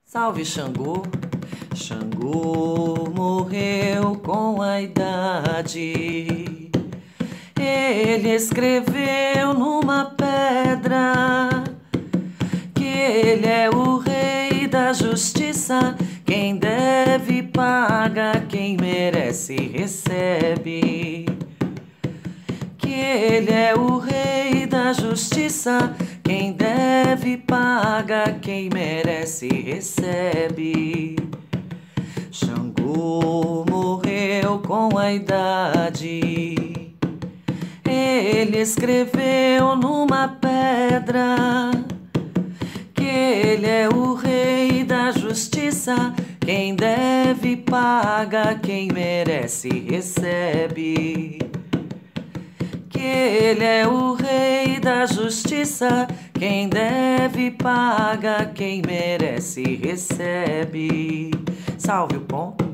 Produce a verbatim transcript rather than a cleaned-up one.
Salve Xangô, Xangô morreu com a idade. Ele escreveu numa pedra que ele é o rei da justiça. Quem deve paga, quem merece recebe. Que ele é o rei da justiça. Quem deve paga, quem merece recebe. Xangô morreu com a idade. Ele escreveu numa pedra que ele é o rei da justiça. Quem deve paga, quem merece recebe. Que ele é o rei da justiça. Quem deve paga, quem merece recebe. Salve o ponto.